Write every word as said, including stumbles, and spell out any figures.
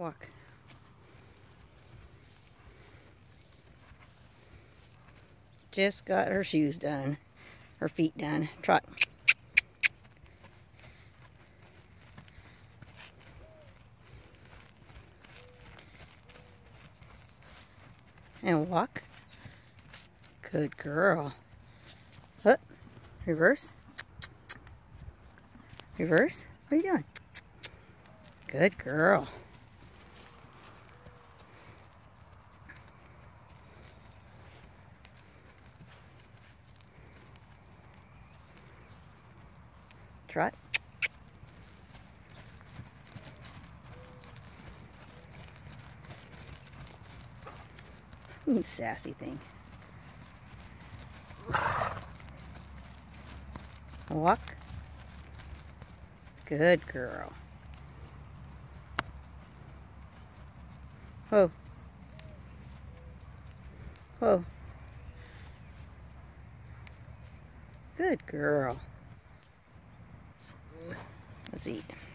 Walk. Just got her shoes done. Her feet done. Trot. And walk. Good girl. Up. Reverse. Reverse. What are you doing? Good girl. Trot. Ooh, sassy thing. Walk. Good girl. Whoa. Whoa. Good girl. Let's eat.